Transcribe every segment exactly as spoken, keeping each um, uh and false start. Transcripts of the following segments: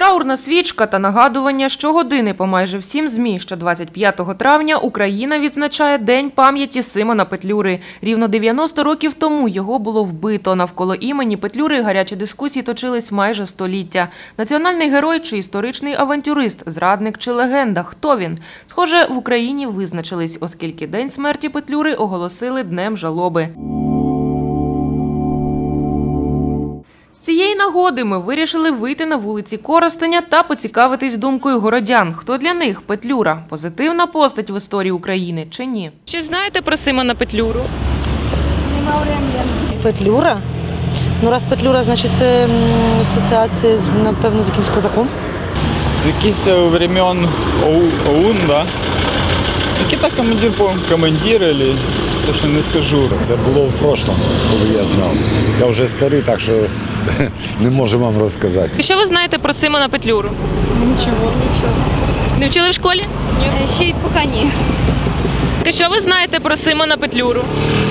Траурна свічка та нагадування щогодини по майже всім ЗМІ, що двадцять п'ятого травня Україна відзначає День пам'яті Симона Петлюри. Рівно дев'яносто років тому його було вбито. Навколо імені Петлюри гарячі дискусії точились майже століття. Національний герой чи історичний авантюрист, зрадник чи легенда? Хто він? Схоже, в Україні визначились, оскільки День смерті Петлюри оголосили Днем жалоби. З цієї нагоди ми вирішили вийти на вулиці Коростеня та поцікавитись думкою городян. Хто для них Петлюра? Позитивна постать в історії України чи ні? Що знаєте про Симона Петлюру? Петлюра? Ну, раз Петлюра, значить, це асоціація, з, напевно, з якимось козаком. З якихось времен ОУН, да? Який-то командир, командир, або точно не скажу. Це було в прошлому, коли я знав. Я вже старий, так що не можу вам розказати. Що ви знаєте про Симона Петлюру? Нічого. Нічого. Не вчили в школі? Ні. Ще й поки ні. Що ви знаєте про Симона Петлюру?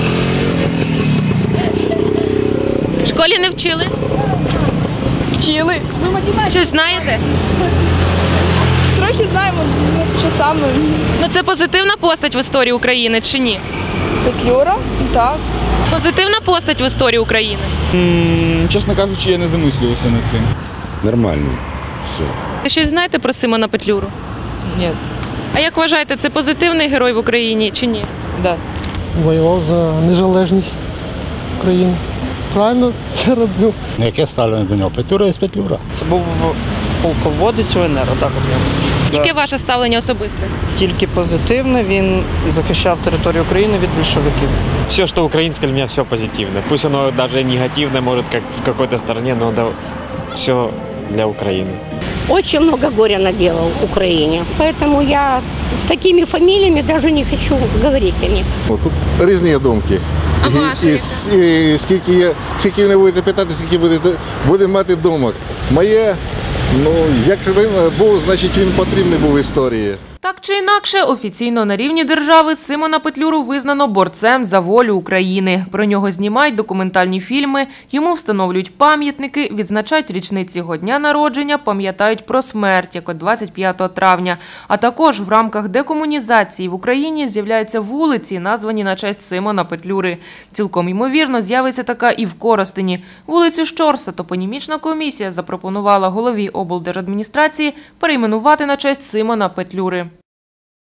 В школі не вчили? Вчили. Щось знаєте? Трохи знаємо, що саме. Ну це позитивна постать в історії України чи ні? Петлюра? Так. Позитивна постать в історії України? М, Чесно кажучи, я не замислювався над цим. Нормально. Все. Ви щось знаєте про Симона Петлюру? Ні. А як вважаєте, це позитивний герой в Україні чи ні? Да. Воював за незалежність України. Правильно це робив. Ну, яке ставлення до нього? Петлюра є Петлюра. Це був полководець УНР, отак от я вам скажу. Яке ваше ставлення особисте? Тільки позитивне, він захищав територію України від більшовиків. Все, что украинское, для меня все позитивно. Пусть оно даже негативное, может, как с какой-то стороне, но да, все для Украины. Очень много горя наделал Украине, поэтому я с такими фамилиями даже не хочу говорить о них. Тут різні є думки. А І, ваші? і, і скільки є, скільки ви не будете питати, скільки будете, будемо мати думок. Моє, ну, як він був, значить він потрібний був в історії. Так чи інакше, офіційно на рівні держави Симона Петлюру визнано борцем за волю України. Про нього знімають документальні фільми, йому встановлюють пам'ятники, відзначають річниці його дня народження, пам'ятають про смерть, як от двадцять п'ятого травня. А також в рамках декомунізації в Україні з'являються вулиці, названі на честь Симона Петлюри. Цілком ймовірно, з'явиться така і в Коростені. Вулицю Щорса топонімічна комісія запропонувала голові облдержадміністрації перейменувати на честь Симона Петлюри.